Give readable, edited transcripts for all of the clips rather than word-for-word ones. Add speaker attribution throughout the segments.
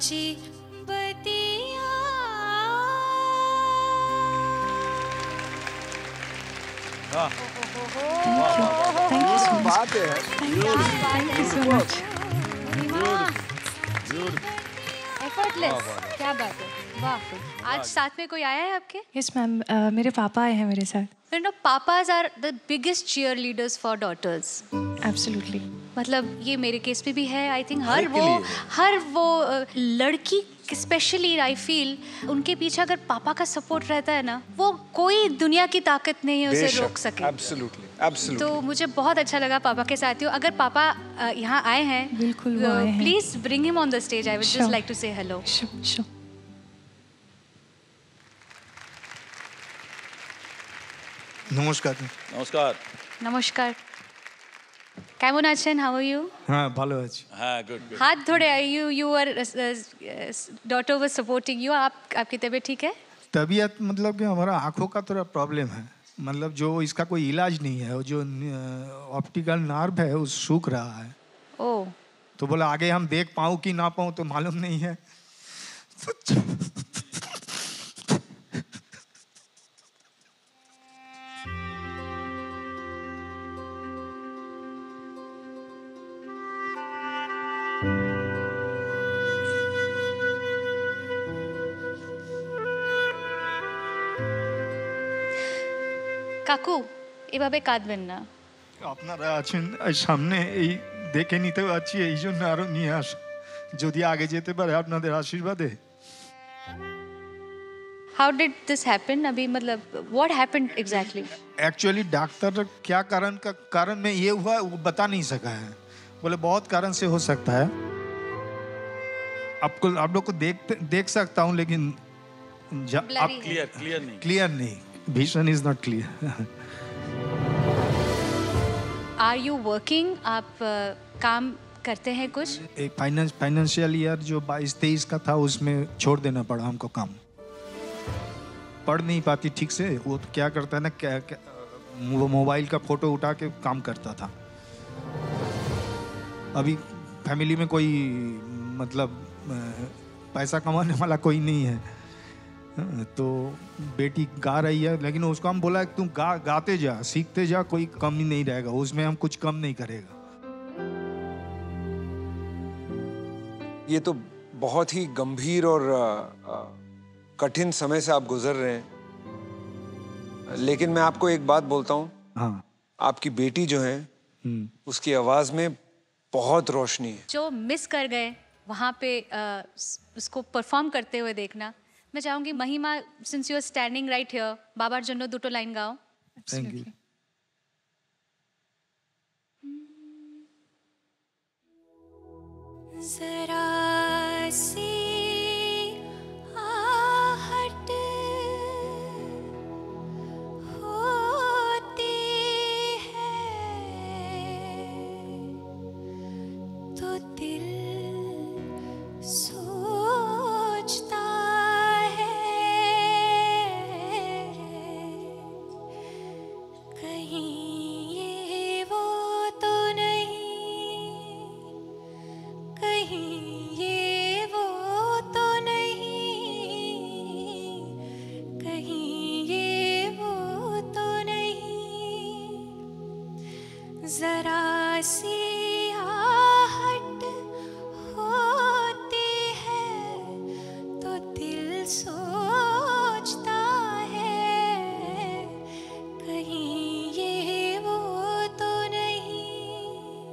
Speaker 1: साची बतिया।
Speaker 2: बात है।
Speaker 3: Thank you so much.
Speaker 1: Effortless, क्या बात है, वाह। आज साथ में कोई आया है आपके?
Speaker 3: Yes ma'am, मेरे पापा आए हैं मेरे साथ.
Speaker 1: You know, papas are the biggest cheerleaders for daughters.
Speaker 3: Absolutely.
Speaker 1: मतलब ये मेरे केस में भी है, आई थिंक हर वो लड़की स्पेशली आई फील उनके पीछे अगर पापा का सपोर्ट रहता है ना, वो कोई दुनिया की ताकत नहीं उसे रोक सके।
Speaker 2: Absolutely, absolutely.
Speaker 1: तो मुझे बहुत अच्छा लगा पापा के साथ ही। अगर पापा यहाँ आए हैं,
Speaker 3: बिल्कुल वो आए हैं।
Speaker 1: Please bring him on the stage, I would just like to say hello.
Speaker 3: Sure.
Speaker 4: নমস্কার।
Speaker 5: নমস্কার।
Speaker 1: নমস্কার, কেমন আছেন? How are you?
Speaker 4: হ্যাঁ ভালো আছি।
Speaker 5: हाँ गुड गुड।
Speaker 1: हाथ थोड़े, you are daughter was supporting you. आपकी तबीयत ठीक है?
Speaker 4: तबीयत मतलब कि हमारा आँखों का थोड़ा प्रॉब्लम है, मतलब जो इसका कोई इलाज नहीं है, वो जो ऑप्टिकल नर्व है वो सूख रहा है।
Speaker 1: ओह,
Speaker 4: तो बोला आगे हम देख पाऊँ कि ना पाऊँ तो मालूम नहीं है।
Speaker 1: কাকু এভাবে কাঁদবেন না।
Speaker 4: আপনারা আছেন সামনে, এই দেখে নিতে পারছি, এই জন্য আরো নিয়ে আসা, যদি আগে যেতে পারে আপনাদের আশীর্বাদে।
Speaker 1: How did this happen? अभी मतलब what happened exactly?
Speaker 4: Actually doctor क्या कारण में ये हुआ वो बता नहीं सका है, बोले बहुत कारण से हो सकता है। आप लोग को देख सकता हूँ, लेकिन क्लियर नहीं, vision is not clear.
Speaker 1: Are you working? आप काम करते हैं कुछ?
Speaker 4: एक फाइनेंशियल ईयर जो 22-23 का था उसमें छोड़ देना पड़ा हमको काम। पढ़ नहीं पाती ठीक से, वो तो क्या करता है ना, वो मोबाइल का फोटो उठा के काम करता था। अभी फैमिली में कोई मतलब पैसा कमाने वाला कोई नहीं है, तो बेटी गा रही है, लेकिन उसको हम बोला तुम गाते जा, सीखते जा, कोई कमी नहीं रहेगा उसमें, हम कुछ कम नहीं करेगा।
Speaker 2: ये तो बहुत ही गंभीर और कठिन समय से आप गुजर रहे हैं, लेकिन मैं आपको एक बात बोलता हूँ।
Speaker 4: हाँ,
Speaker 2: आपकी बेटी जो है उसकी आवाज में बहुत रोशनी है।
Speaker 1: जो मिस कर गए वहाँ पे उसको परफॉर्म करते हुए देखना। मैं चाहूंगी Mahima, since you are standing right here, बाबार जन्नो दुटो लाइन गाओ।
Speaker 4: Thank you.
Speaker 1: जरा सी आहट होती है तो दिल सोचता है कहीं ये वो तो नहीं, कहीं ये वो तो नहीं, कहीं ये वो तो नहीं। जरा सी आहट होती है तो दिल सोचता है कहीं ये वो तो नहीं,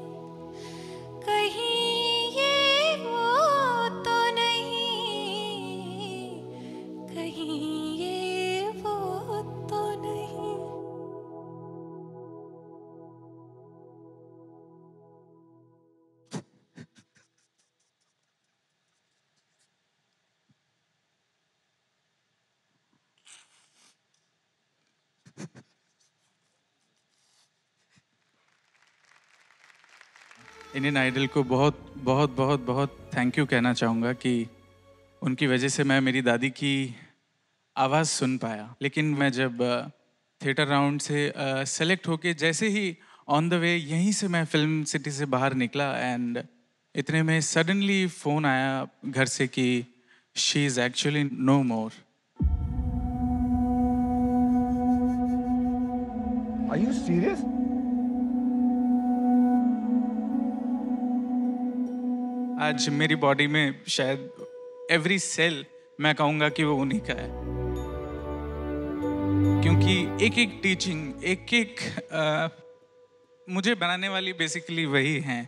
Speaker 1: कहीं ये वो तो नहीं, कहीं ये वो तो नहीं।
Speaker 6: इंडियन आइडल को बहुत बहुत बहुत बहुत थैंक यू कहना चाहूँगा कि उनकी वजह से मैं मेरी दादी की आवाज़ सुन पाया। लेकिन मैं जब थिएटर राउंड से सेलेक्ट होके जैसे ही ऑन द वे यहीं से मैं फिल्म सिटी से बाहर निकला, एंड इतने में सडनली फ़ोन आया घर से कि she is actually no more.
Speaker 2: Are you serious?
Speaker 6: आज मेरी बॉडी में शायद एवरी सेल मैं कहूँगा कि वो उन्हीं का है, क्योंकि एक एक टीचिंग, एक एक मुझे बनाने वाली बेसिकली वही हैं।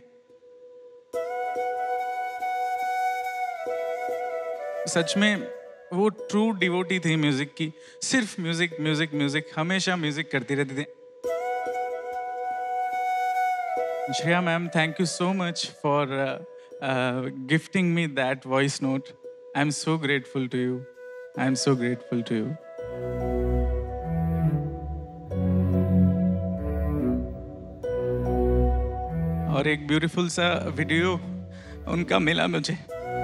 Speaker 6: सच में वो ट्रू डिवोटी थी म्यूजिक की, सिर्फ म्यूजिक म्यूजिक म्यूजिक, हमेशा म्यूजिक करती रहती थी। Shreya ma'am, thank you so much for gifting me that voice note. I am so grateful to you, I am so grateful to you. और एक ब्यूटीफुल सा वीडियो उनका मिला मुझे।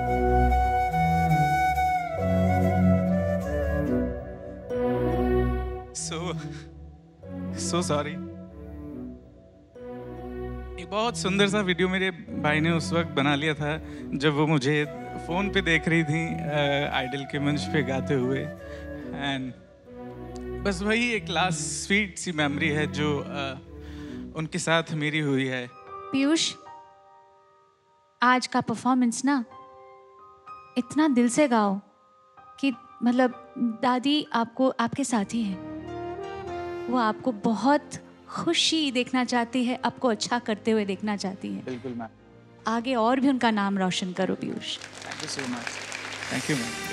Speaker 6: So sorry. एक बहुत सुंदर सा वीडियो मेरे भाई ने उस वक्त बना लिया था जब वो मुझे फोन पे देख रही थी आइडल के मंच पे गाते हुए, एंड बस वही एक लास्ट स्वीट सी मेमोरी है जो उनके साथ मेरी हुई है।
Speaker 1: पीयूष, आज का परफॉर्मेंस ना इतना दिल से गाओ कि मतलब दादी आपको आपके साथ ही है, वो आपको बहुत खुशी देखना चाहती है, आपको अच्छा करते हुए देखना चाहती है।
Speaker 6: बिल्कुल मैम।
Speaker 1: आगे और भी उनका नाम रोशन करो Piyush.
Speaker 6: Thank you so much. Thank you ma'am.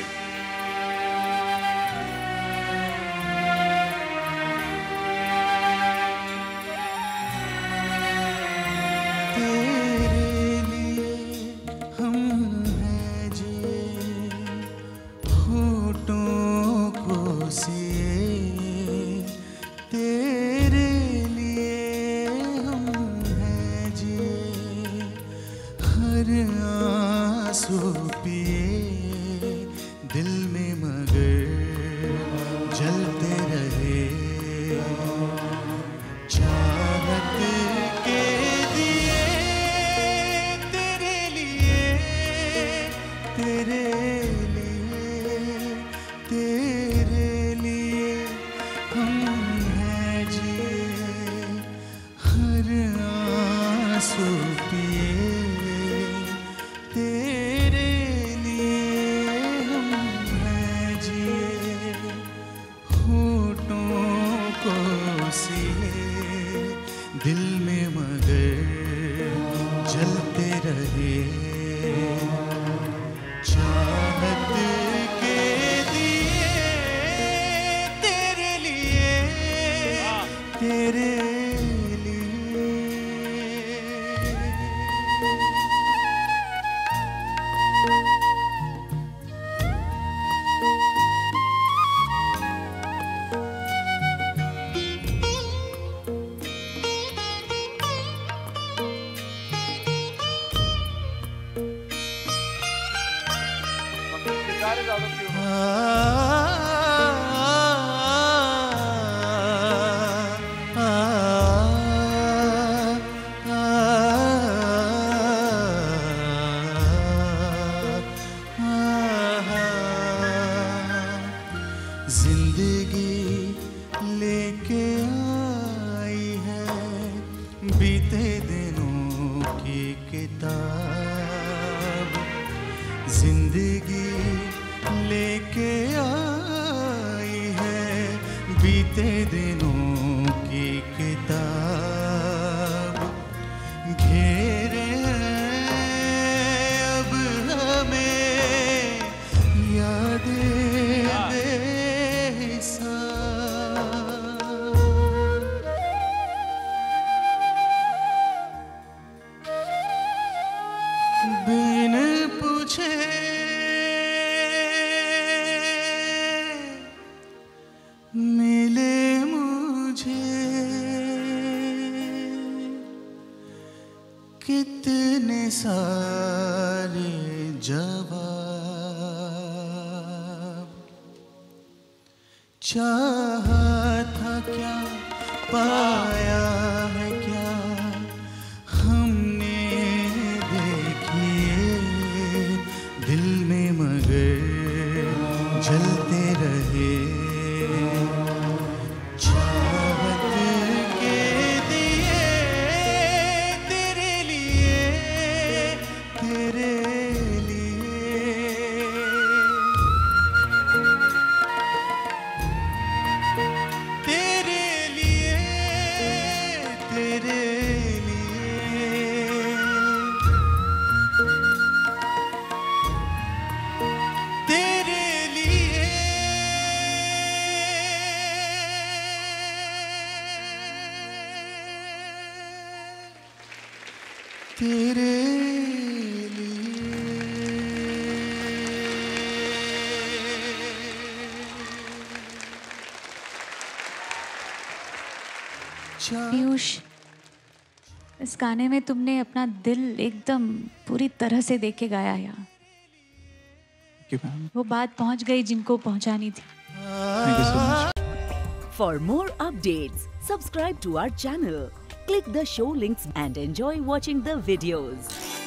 Speaker 5: पाया है क्या हमने देखी तेरे
Speaker 1: पीयूष, इस गाने में तुमने अपना दिल एकदम पूरी तरह से दे के गाया यार। वो बात पहुंच गई जिनको पहुंचानी थी।
Speaker 6: Thank you so much.
Speaker 7: For more updates, subscribe to our channel, click the show links and enjoy watching the videos.